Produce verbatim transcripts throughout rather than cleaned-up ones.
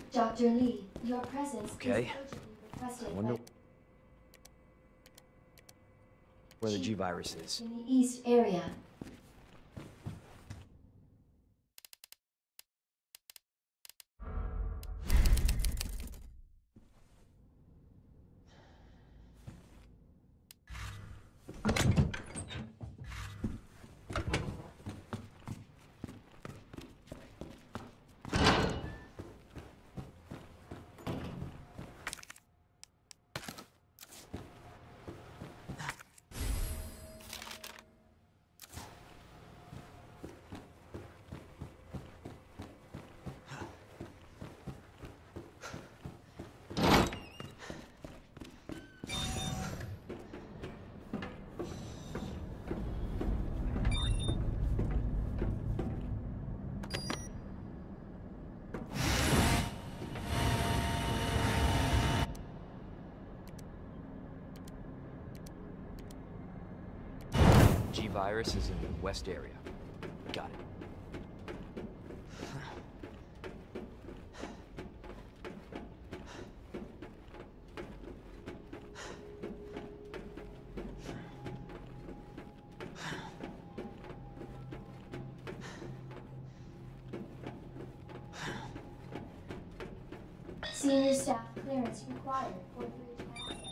Doctor Lee, your presence Okay. is urgently requested I wonder by where the Chief G-Virus is. in the East area. G-Virus is in the west area. Got it. Senior staff clearance required for bridge access.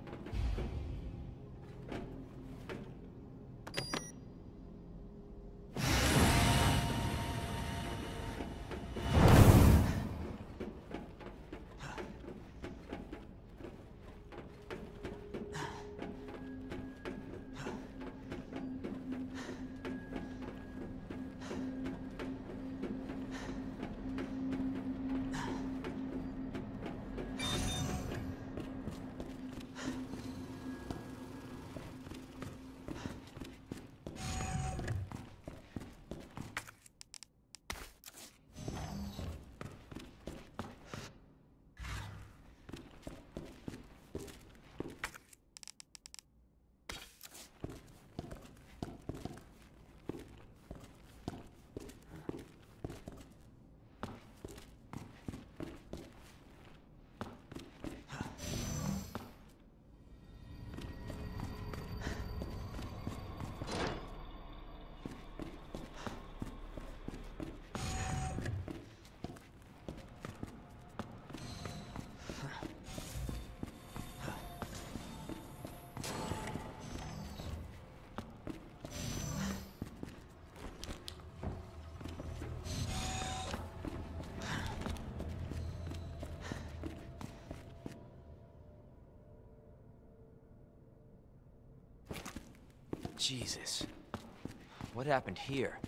Jesus. What happened here?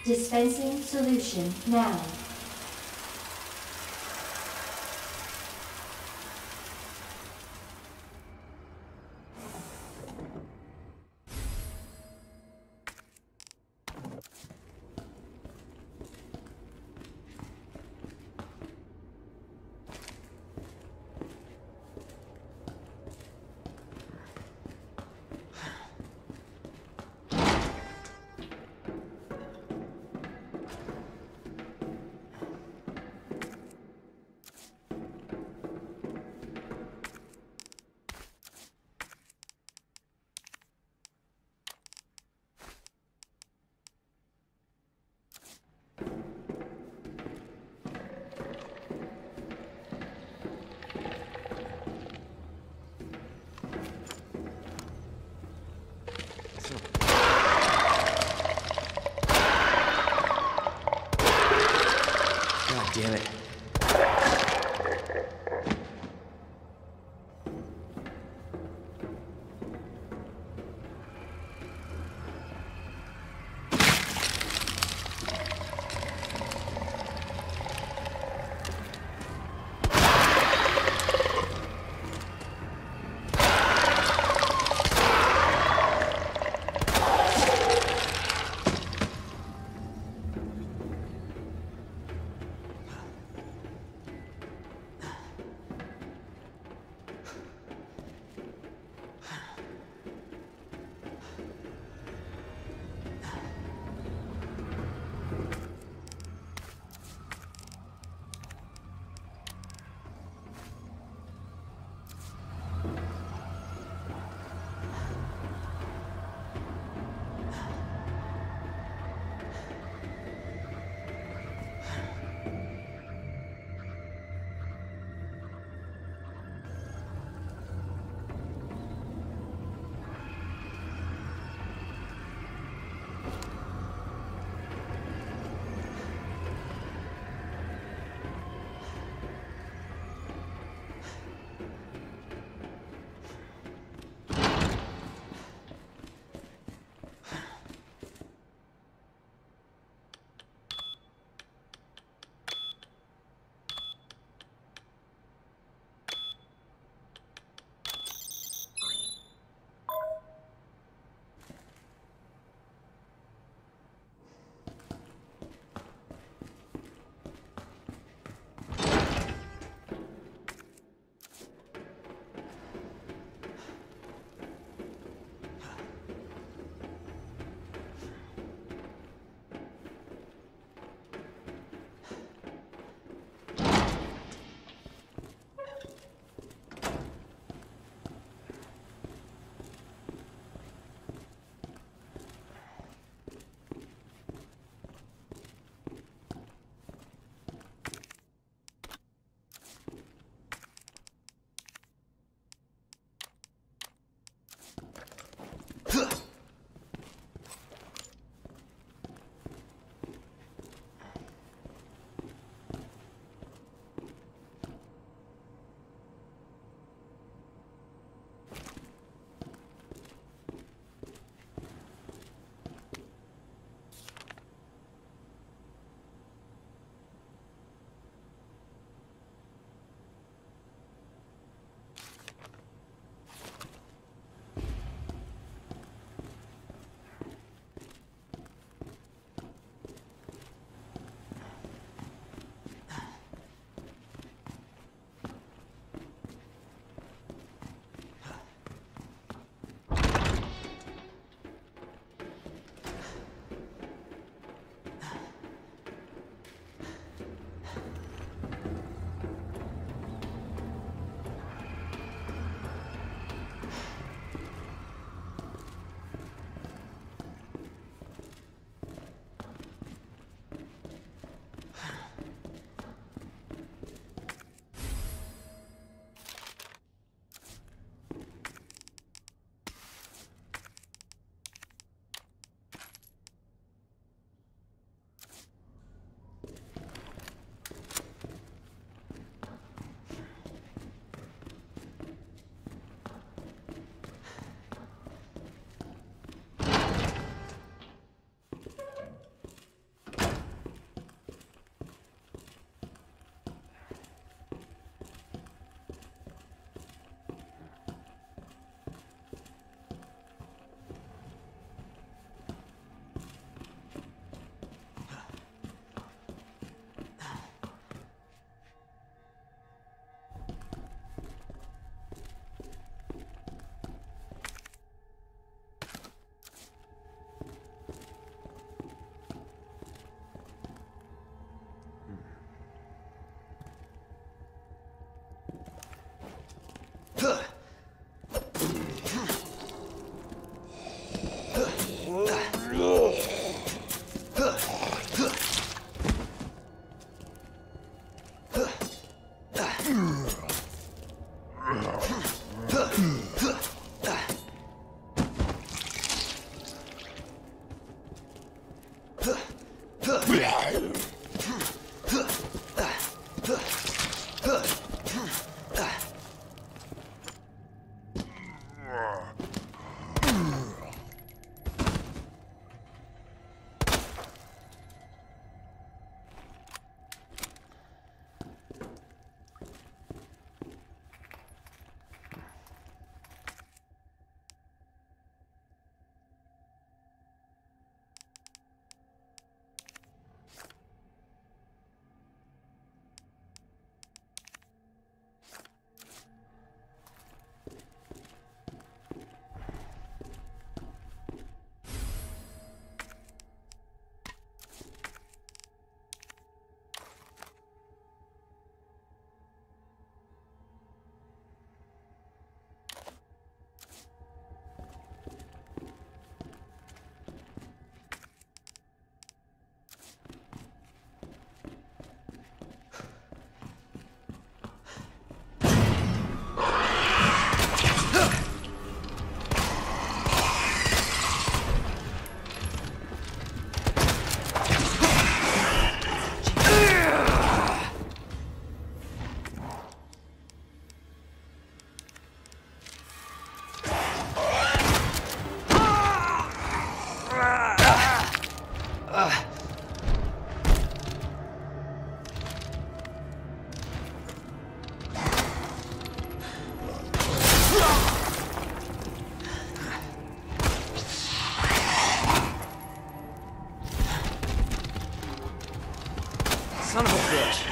Dispensing solution now. God damn it. Son of a bitch.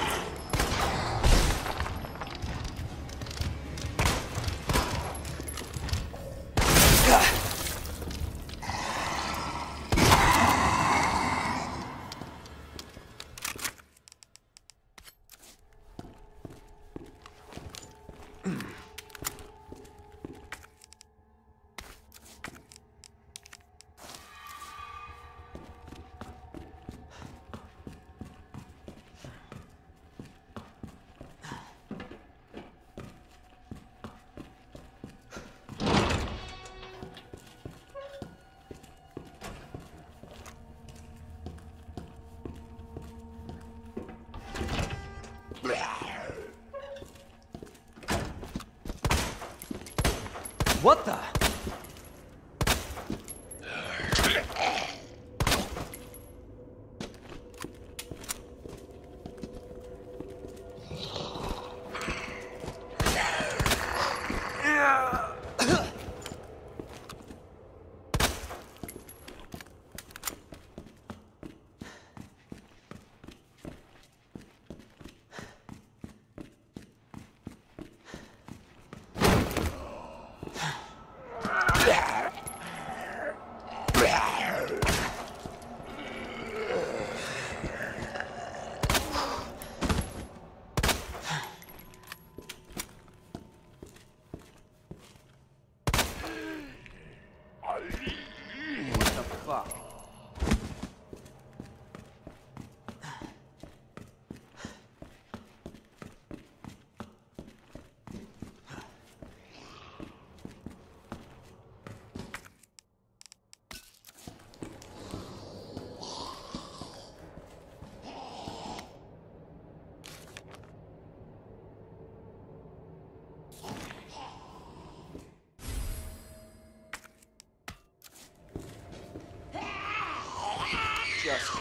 What the? Just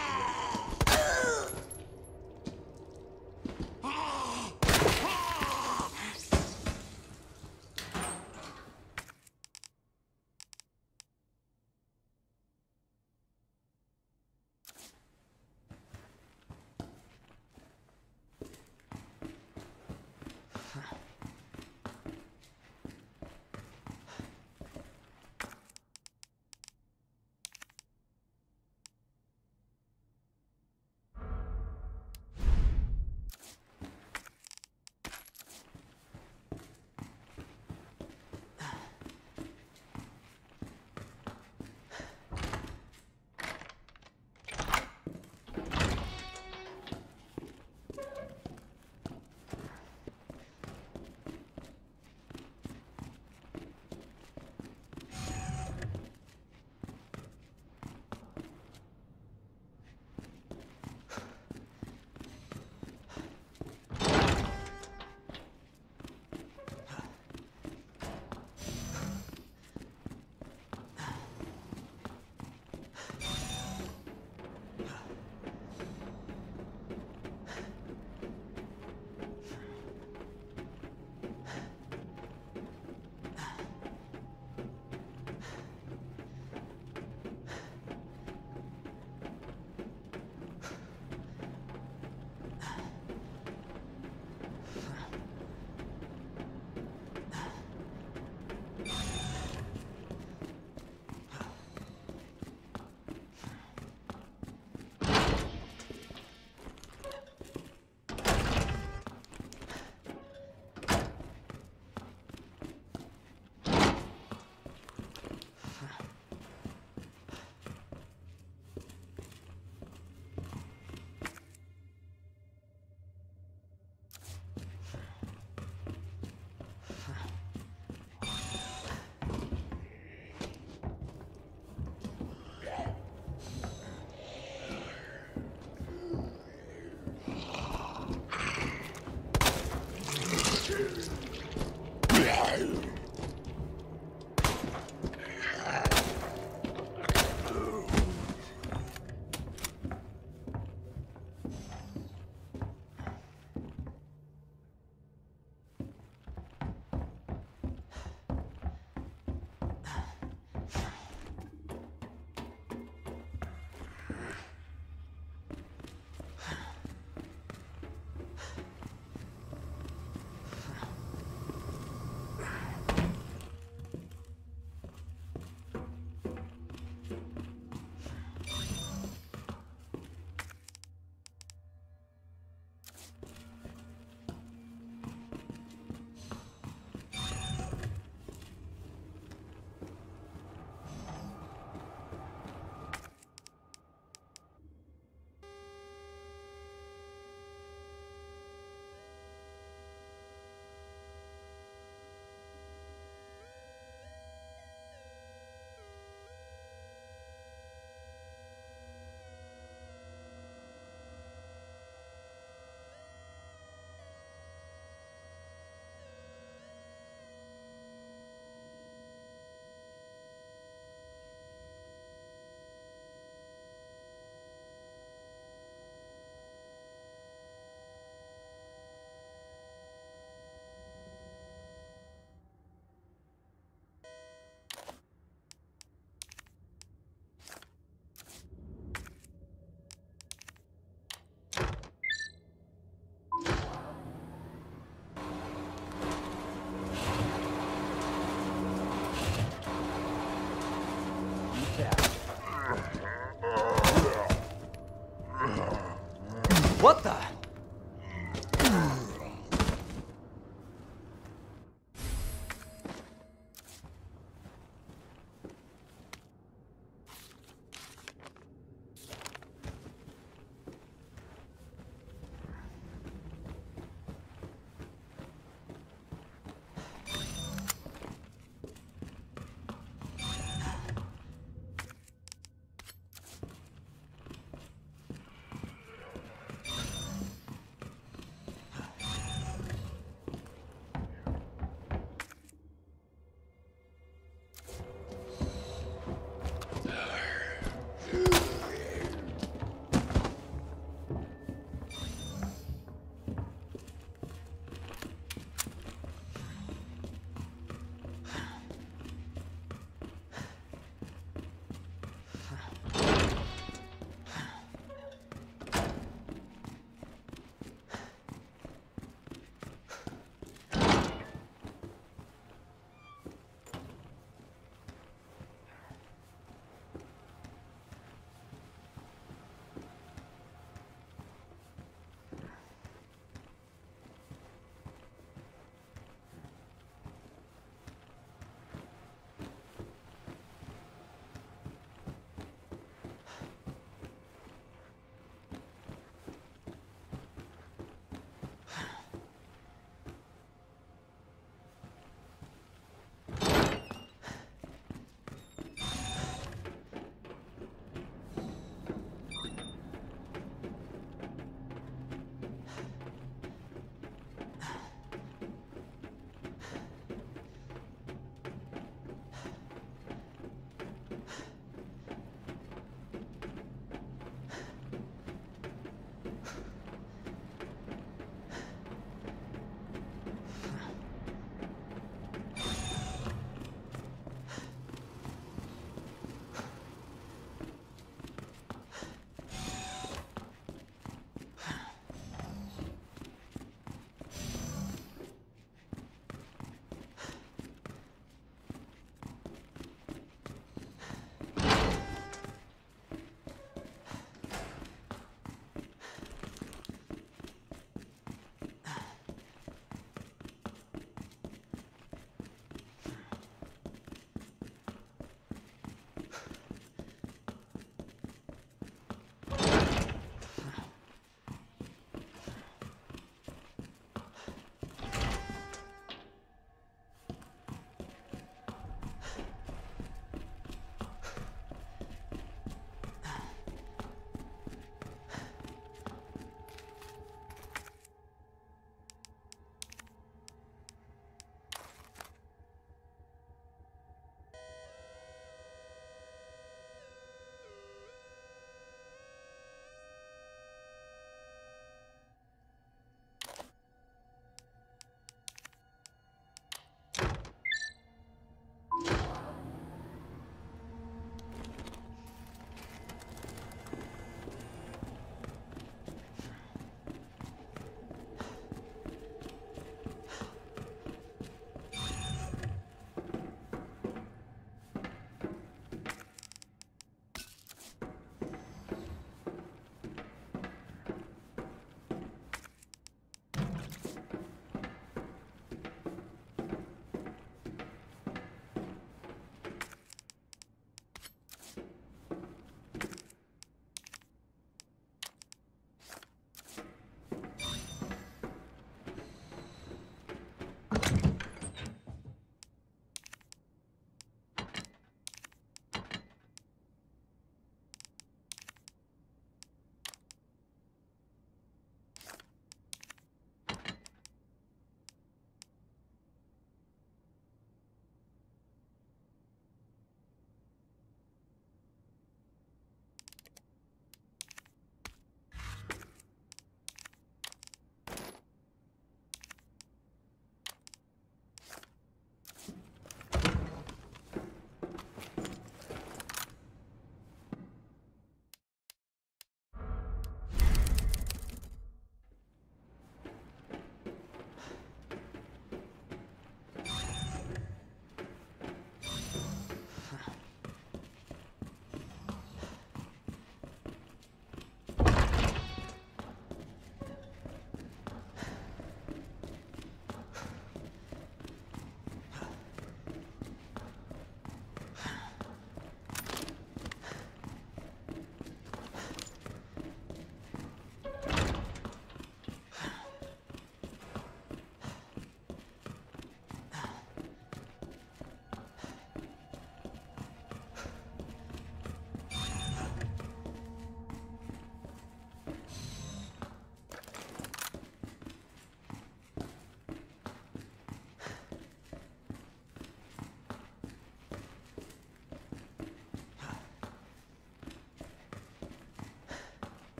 What the?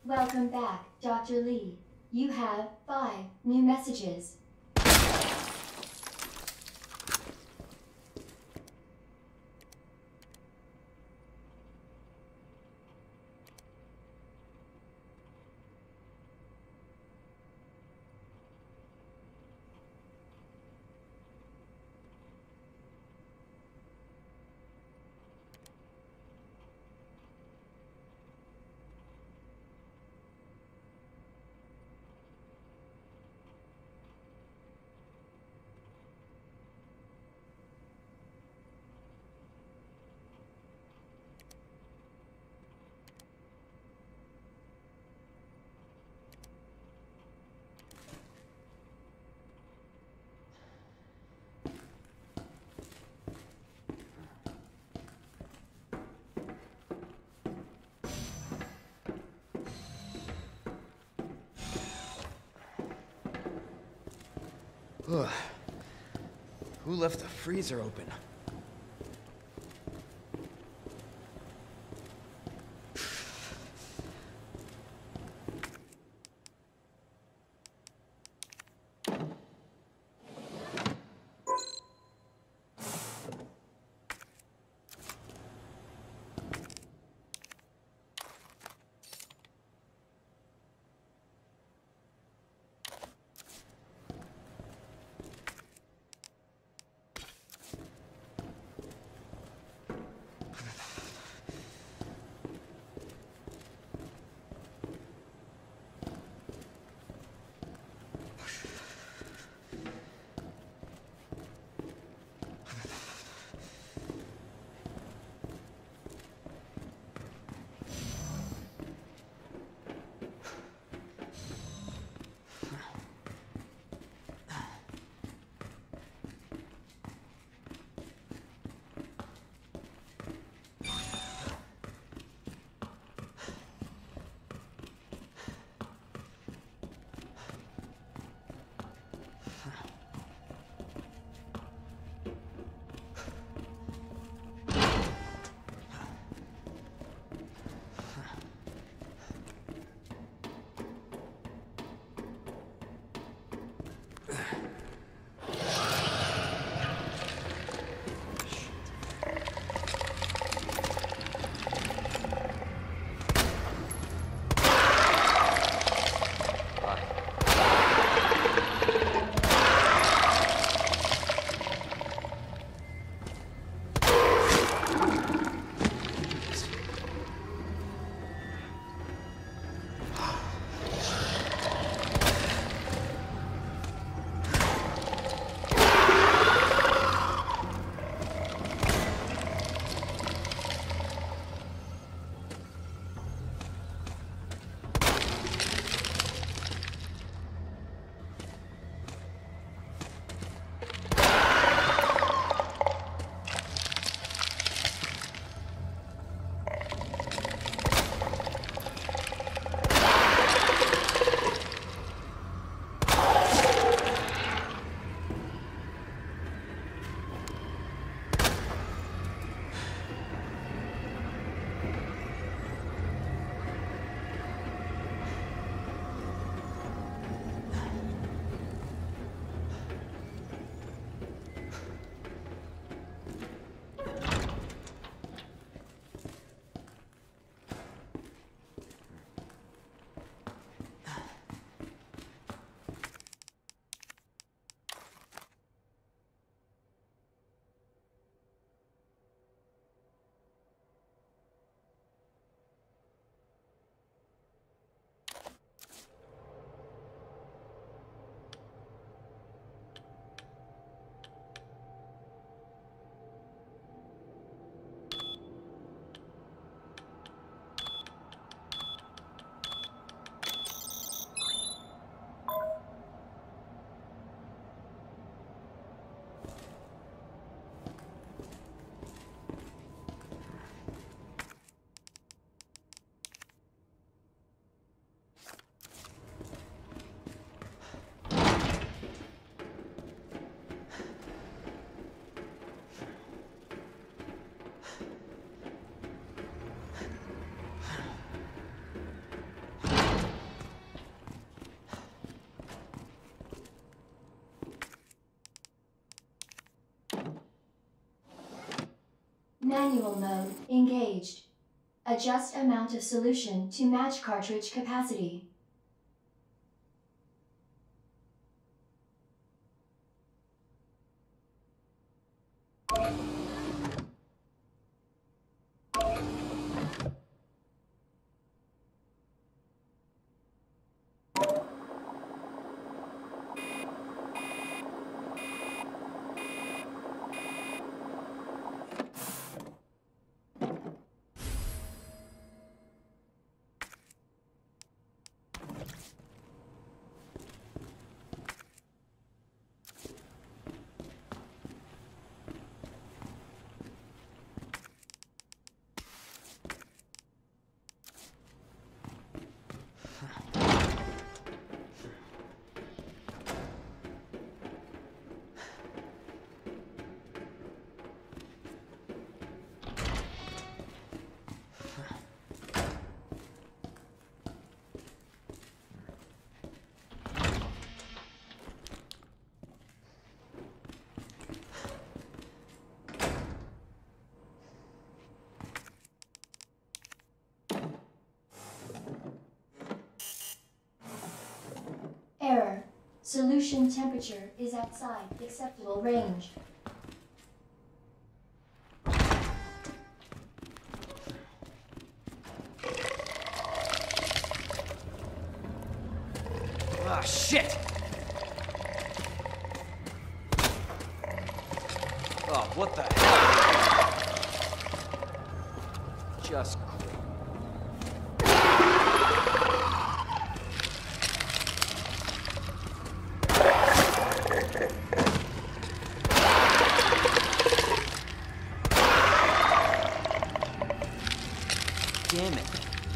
Welcome back, Doctor Lee. You have five new messages. Ugh. Who left the freezer open? Manual mode engaged. Adjust amount of solution to match cartridge capacity. Error. Solution temperature is outside acceptable range. Ah, shit! Oh, what the hell? Just quit. Damn it.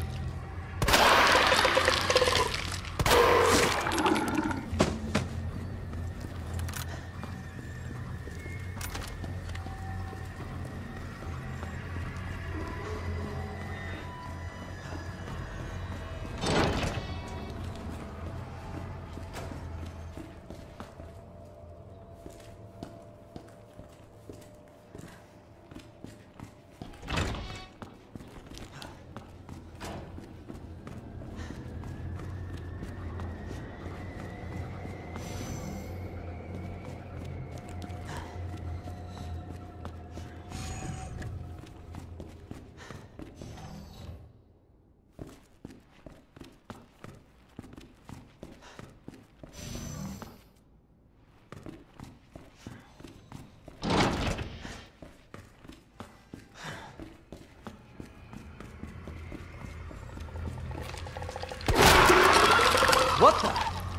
What the?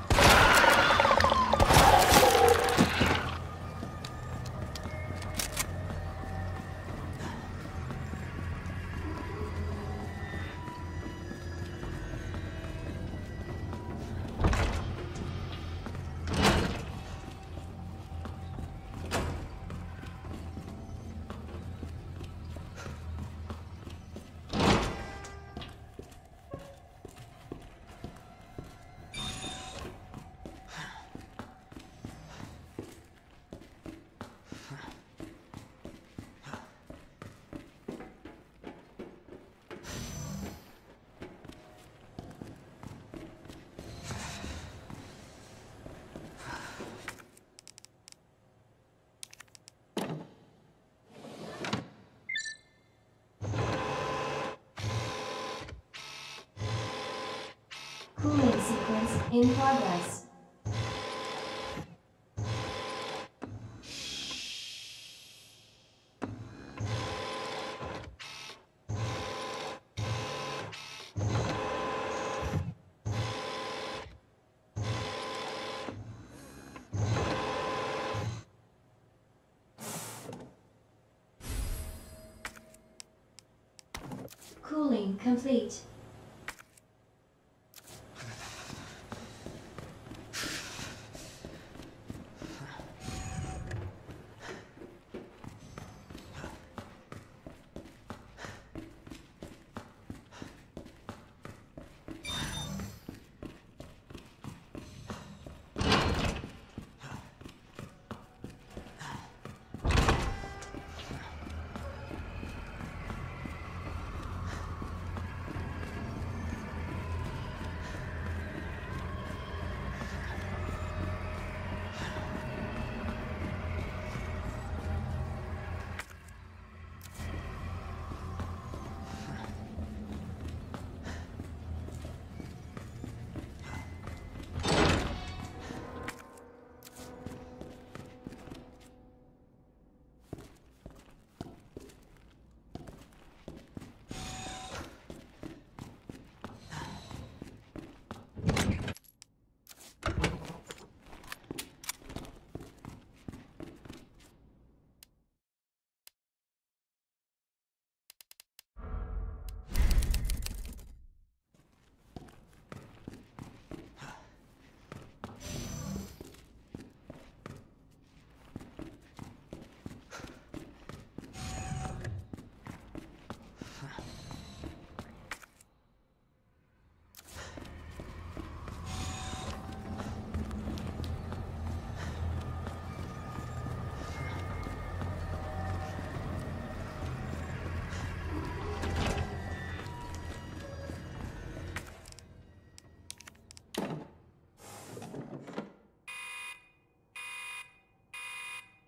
Cooling sequence in progress. Cooling complete.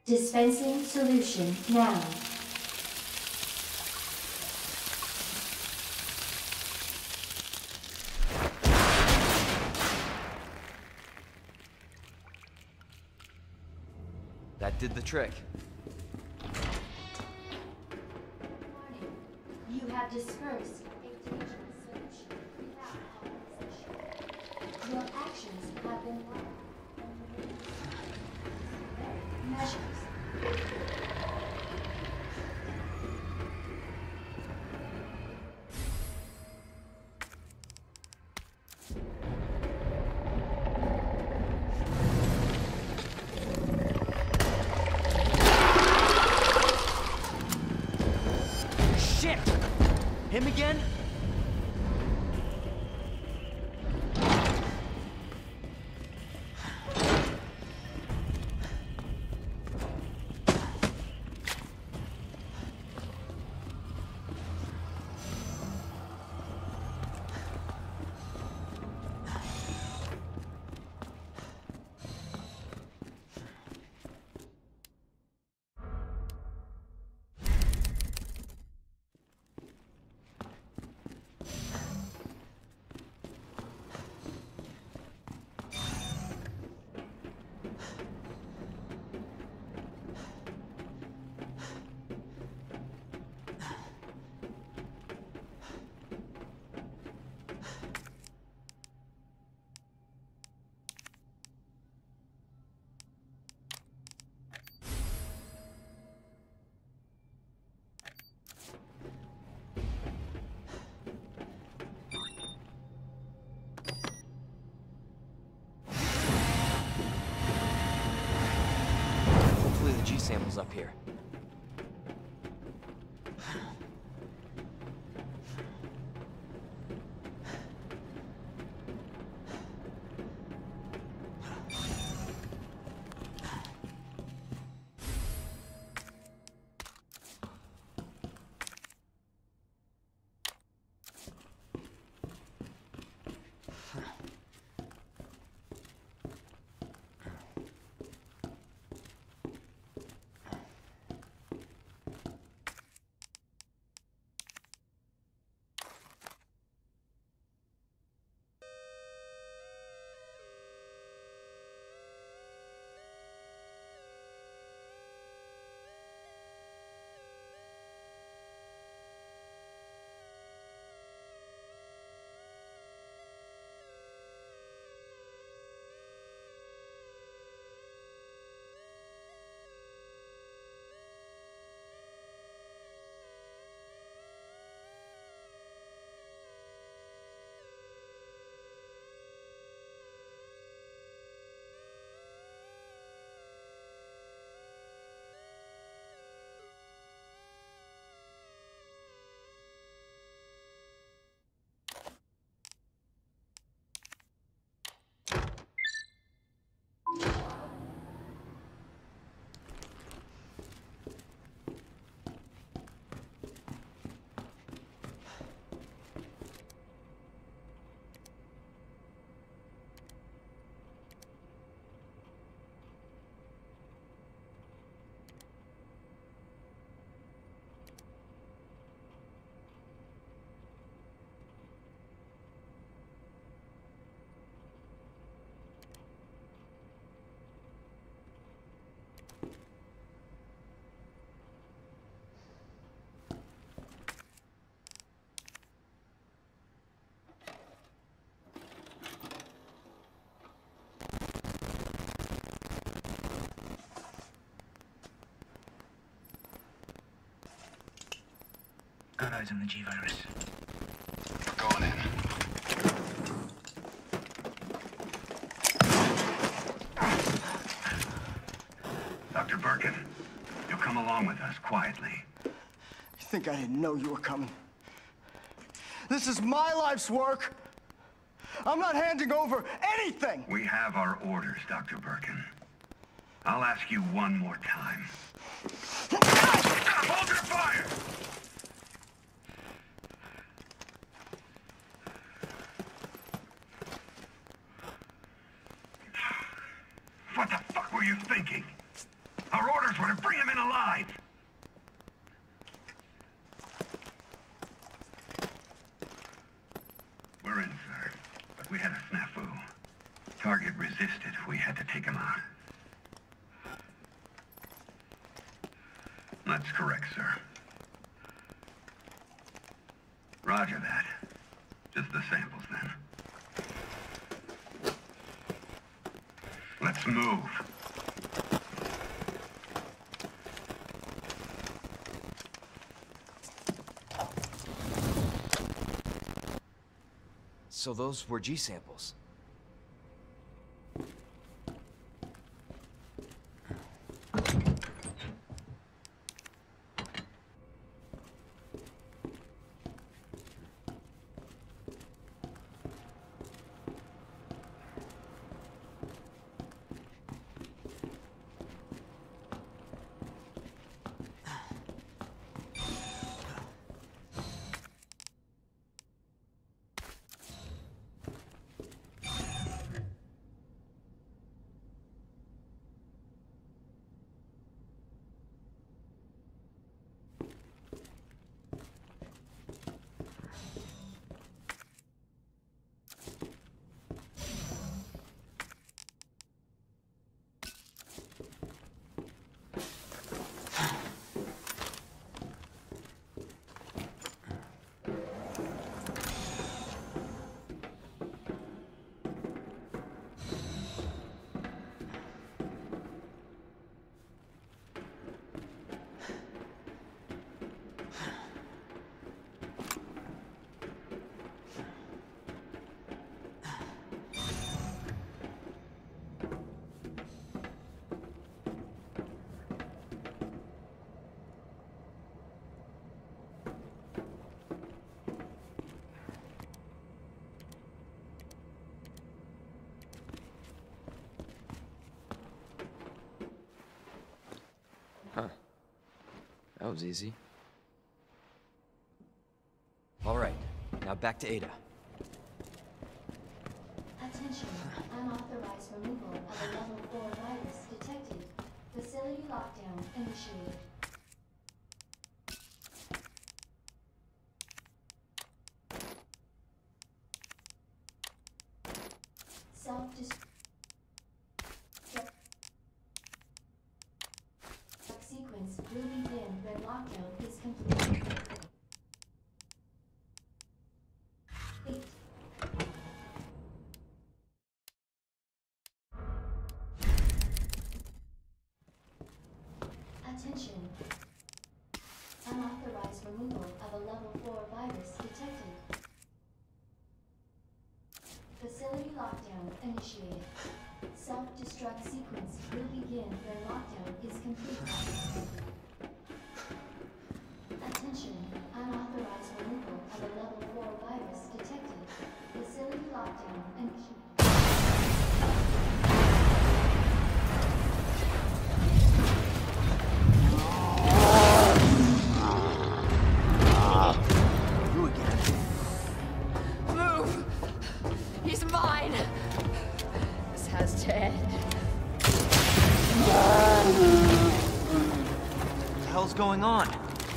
Dispensing solution now. That did the trick. Warning. You have dispersed a dangerous solution without authorization. Your actions have been logged. Measures. Shit! Him again? Hopefully the G sample's up here. Got eyes on the G-Virus. We're going in. Doctor Birkin, you'll come along with us quietly. You think I didn't know you were coming? This is my life's work. I'm not handing over anything. We have our orders, Doctor Birkin. I'll ask you one more time. Hold your fire! What the fuck were you thinking? Our orders were to bring him in alive. We're in, sir. But we had a snafu. Target resisted. We had to take him out. That's correct, sir. Roger that. Just the samples, then. Let's move. So those were G samples. Huh. That was easy. All right, now back to Ada. Attention, unauthorized removal of a level four virus detected. Facility lockdown initiated. Self-destruct sequence will begin when lockdown is complete. Eight. Attention. Unauthorized removal of a level four virus detected. Facility lockdown initiated. Self-destruct sequence will begin when lockdown is complete. Attention. Unauthorized removal of a level four virus detected. Facility lockdown initiated. You again. Move! He's mine! This has to end. What the hell's going on?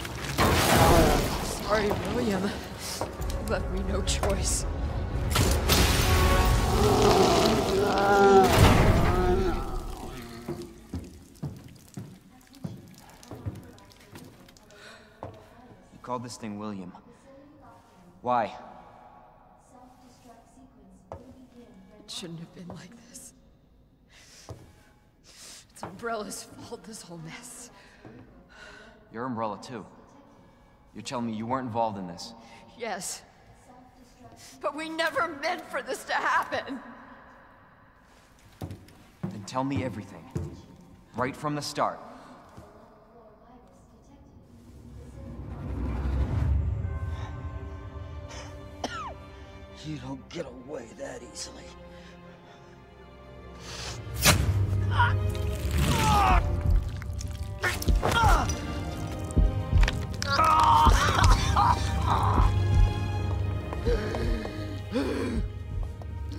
Sorry, William. You left me no choice. You called this thing William. Why? Self-destruct sequence will begin when It shouldn't have been like this. It's Umbrella's fault, this whole mess. You're Umbrella too. You're telling me you weren't involved in this? Yes. But we never meant for this to happen! Then tell me everything. Right from the start. You don't get away that easily.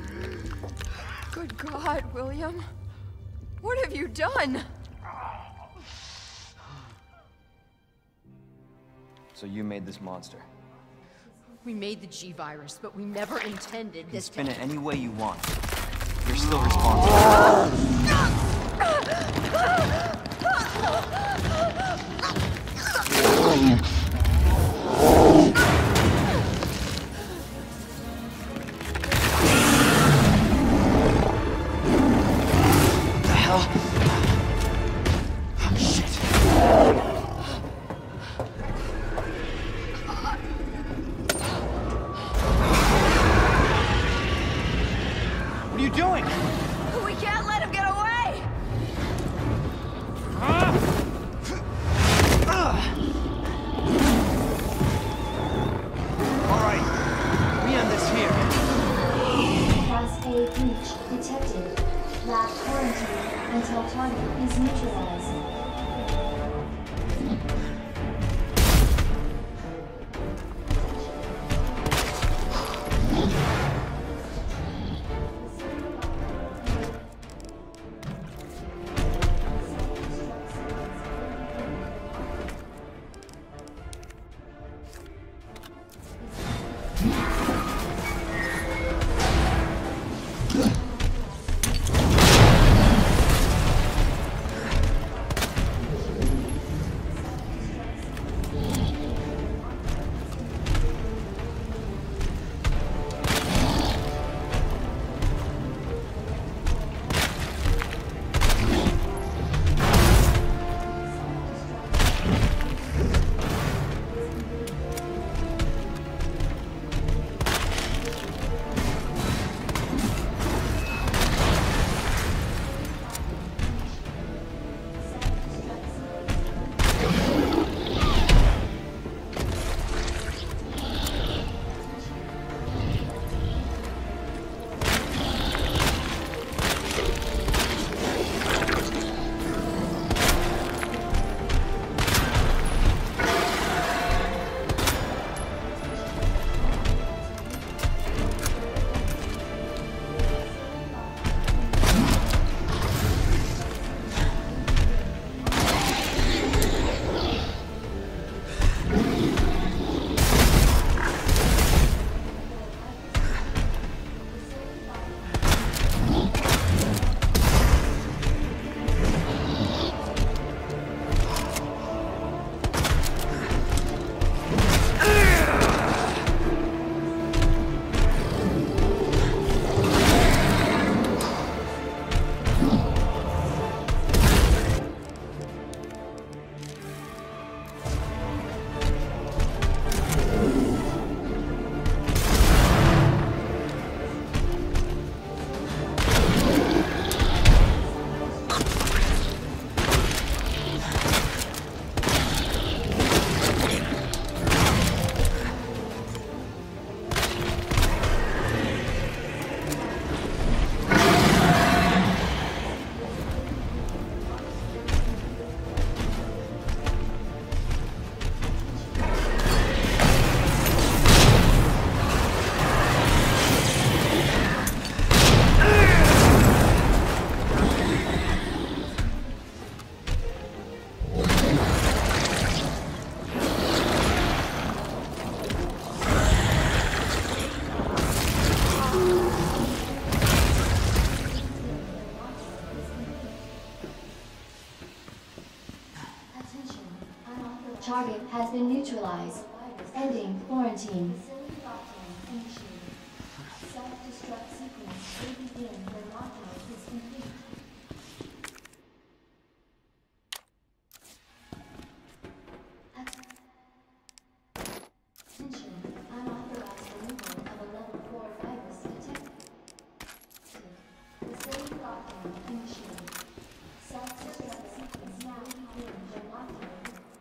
Good God, William. What have you done? So you made this monster. We made the G-Virus, but we never intended You can this spin to... it any way you want. You're still responsible. What are you doing? We can't let him get away! All right, we end this here. Class A breach detected. Lab quarantine until target is neutralized. Target has been neutralized. Ending quarantine. Self-destruct sequence will begin when lockdown is complete. Attention. Unauthorized removal of a level four virus detected. Facility lockdown initiated. Self-destruct sequence now begin when lockdown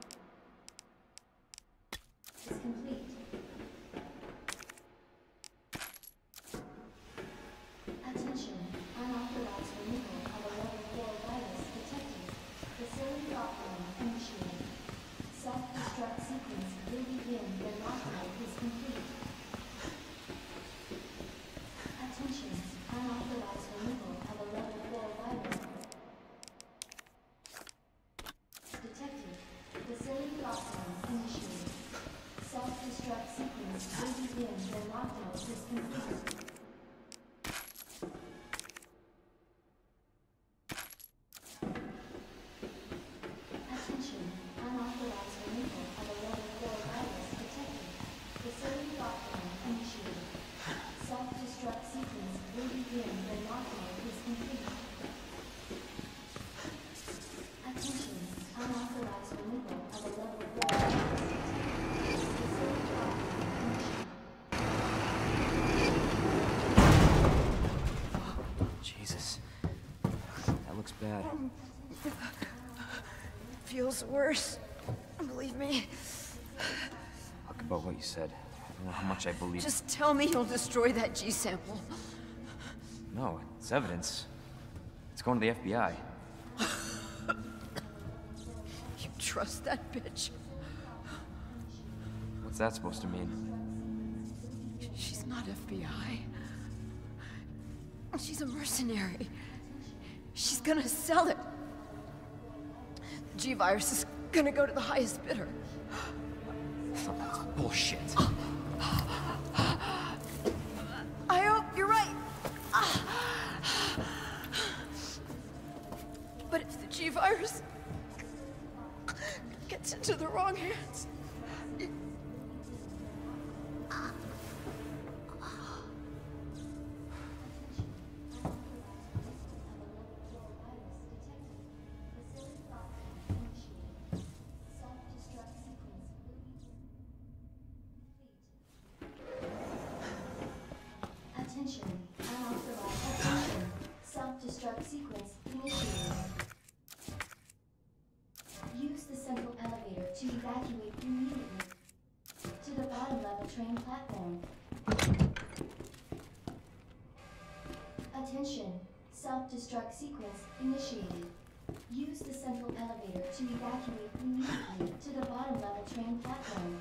is complete. Attention, unauthorized removal of a level four virus detected. Facility lockdown initiated. Self-destruct sequence will begin when lockdown is complete. Attention, unauthorized removal of a level four virus detected. Facility lockdown initiated. Self-destruct sequence will begin when lockdown is completed. Attention, unauthorized removal of a level four virus detected. Facility lockdown initiated. Self-destruct sequence will begin when lockdown is complete. Attention, unauthorized removal of a level four virus detected. Facility lockdown initiated. Jesus. That looks bad. Feels worse. Believe me. Talk about what you said. I don't know how much I believe. Just tell me you'll destroy that G sample. No, it's evidence. It's going to the F B I. You trust that bitch? What's that supposed to mean? She's not F B I. She's a mercenary. She's gonna sell it. The G-Virus is gonna go to the highest bidder. Bullshit. I hope you're right. But if the G-Virus gets into the wrong hands... Attention, unauthorized attention. Self-destruct sequence initiated. Use the central elevator to evacuate immediately to the bottom level train platform. Attention, self-destruct sequence initiated. Use the central elevator to evacuate immediately to the bottom level train platform.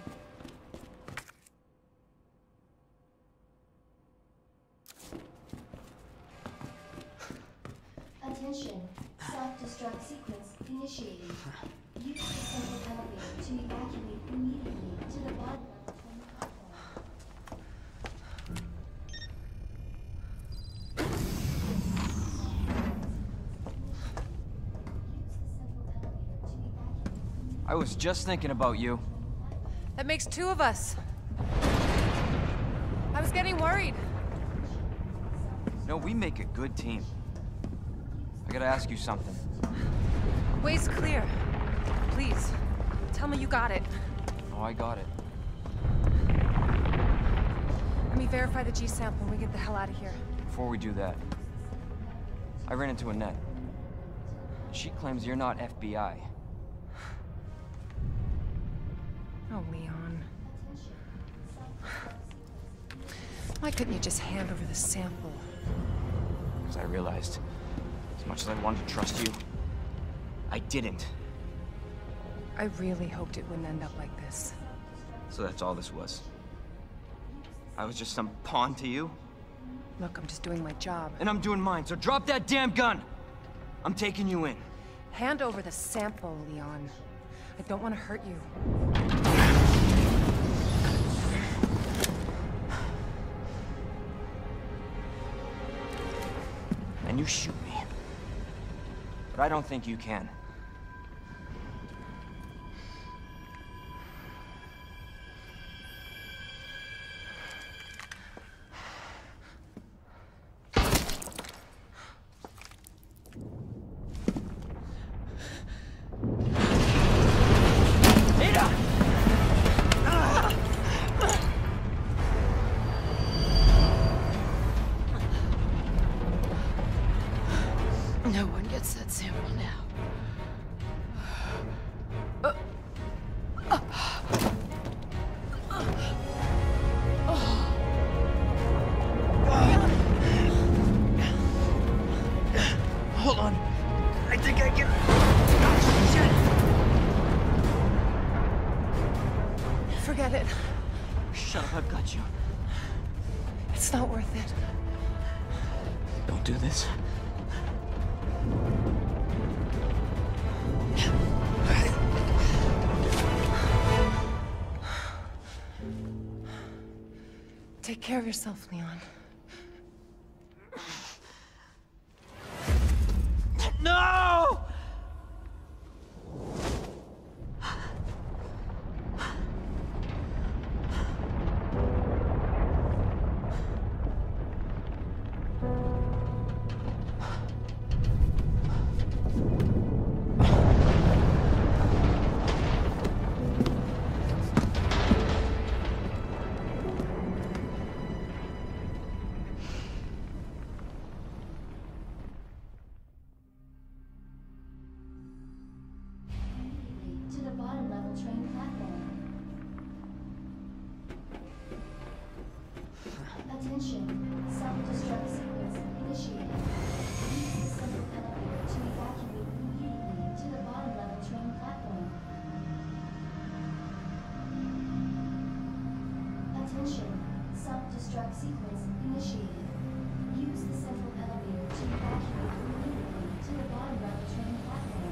Attention, self-destruct sequence initiated. Use the central elevator to evacuate immediately to the bottom level train platform. I was just thinking about you. That makes two of us. I was getting worried. No, we make a good team. I gotta ask you something. Way's clear. Please, tell me you got it. Oh, I got it. Let me verify the G sample and we get the hell out of here. Before we do that, I ran into Annette. She claims you're not F B I. Oh, Leon. Why couldn't you just hand over the sample? Because I realized, as much as I wanted to trust you, I didn't. I really hoped it wouldn't end up like this. So that's all this was. I was just some pawn to you, Look, I'm just doing my job. and I'm doing mine, so drop that damn gun! I'm taking you in. Hand over the sample, Leon. I don't want to hurt you. And you shoot me. But I don't think you can. No one gets that sample now. Hold on. I think I can... Forget it. Shut up, I've got you. It's not worth it. Don't do this. Take care of yourself, Leon. No! To the bottom level train platform. Attention, self-destruct sequence initiated. Use the central elevator to evacuate immediately to the bottom level train platform. Attention, self-destruct sequence initiated. Use the central elevator to evacuate immediately to the bottom level train platform.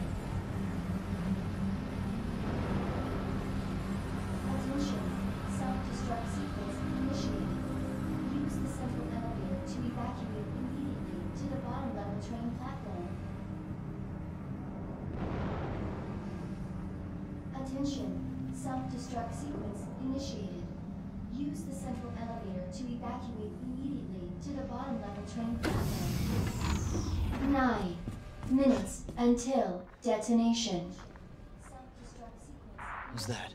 Attention, self-destruct sequence initiated. Use the central elevator to evacuate immediately to the bottom level train platform. Attention, self-destruct sequence initiated. Use the central elevator to evacuate immediately to the bottom level train platform. Nine minutes until detonation. Self-destruct sequence. Who's that?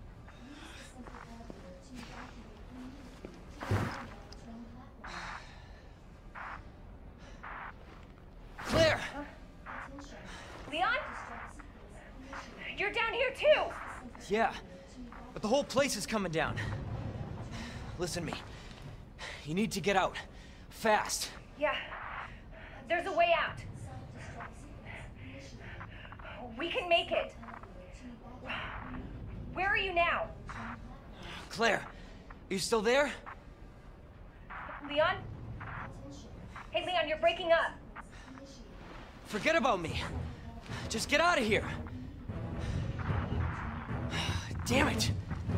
Claire! Leon? You're down here too! Yeah, but the whole place is coming down. Listen to me. You need to get out. Fast. Yeah. There's a way out. We can make it. Where are you now? Claire, are you still there? Leon? Hey Leon, you're breaking up. Forget about me. Just get out of here. Damn it.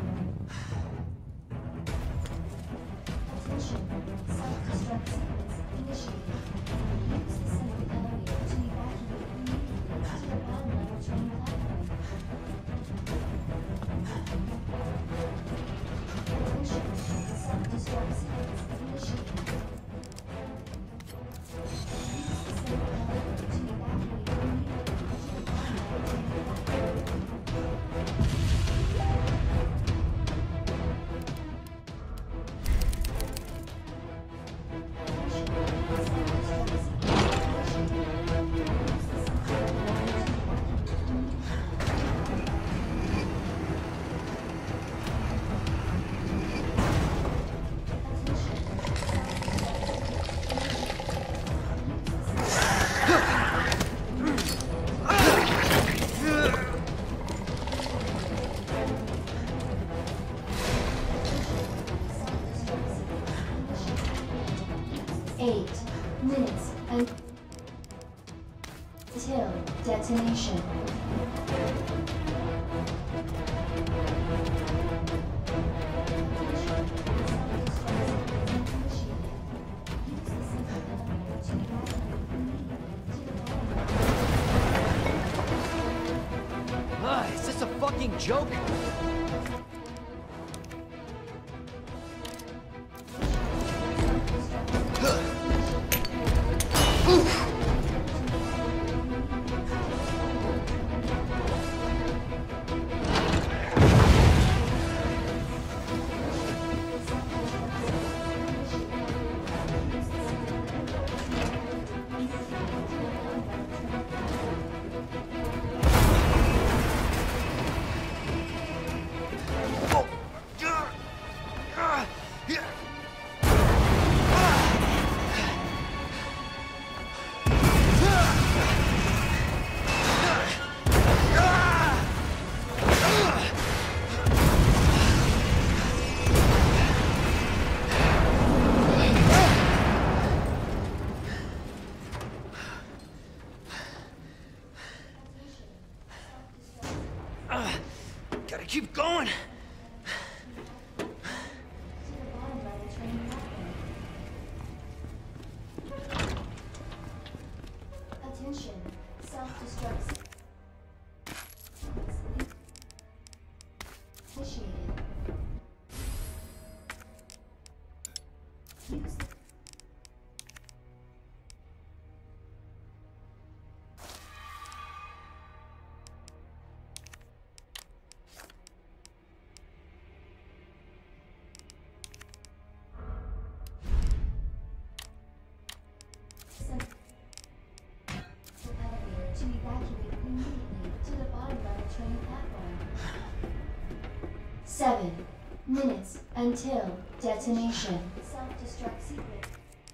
Attention, self-destruct sequence initiated. Use the central elevator to evacuate immediately to the bottom level train platform. Attention, self-destruct sequence initiated. Use the central elevator to evacuate immediately to the bottom level train platform. Eight minutes until detonation. Ah, is this a fucking joke? Gotta keep going. To the bottom level train Seven minutes until detonation. Self-destruct sequence.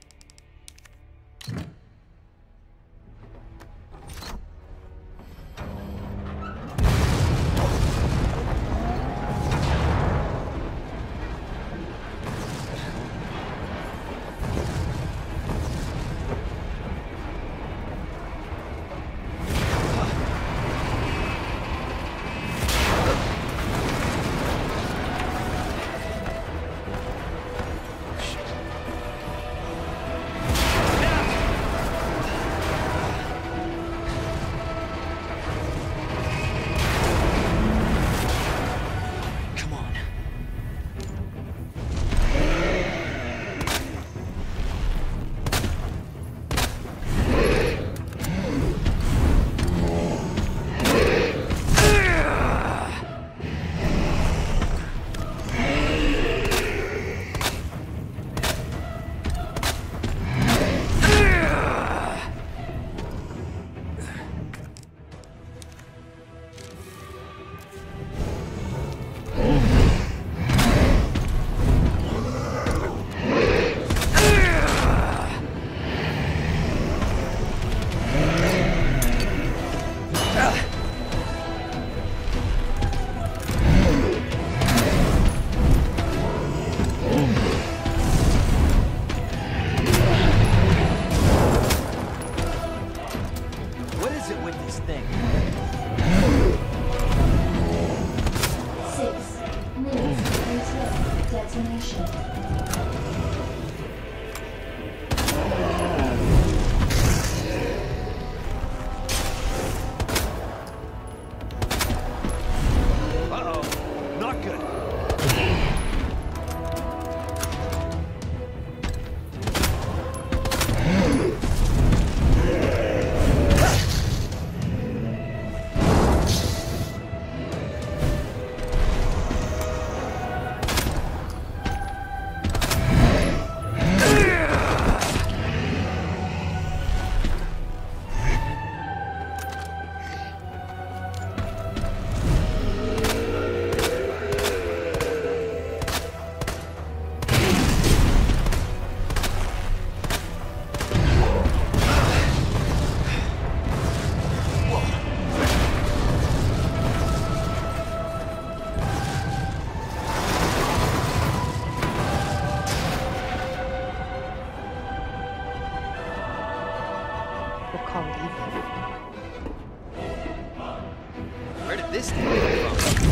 Where did this thing come from?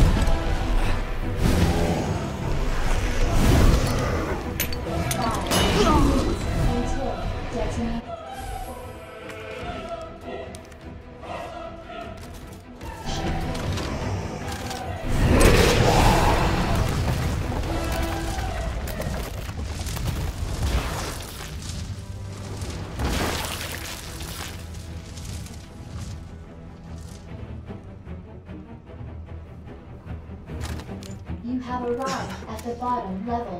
Until detonation. You have arrived at the bottom level.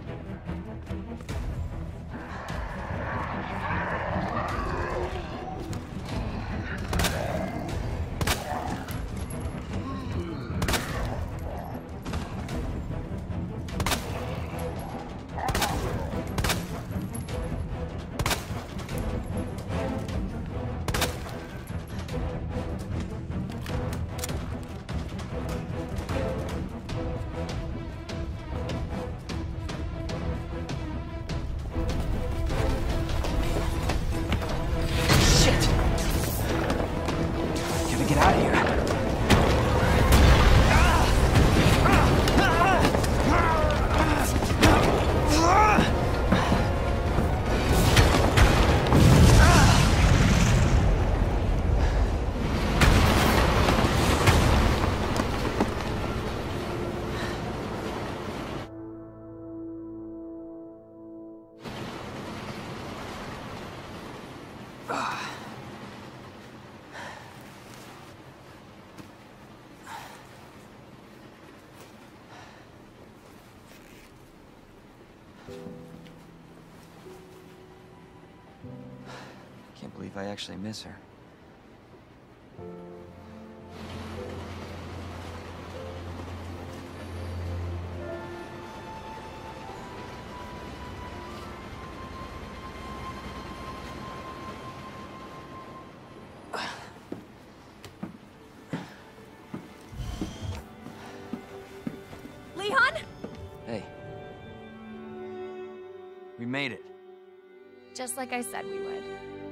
Get out of here. Can't believe I actually miss her. We made it. Just like I said we would.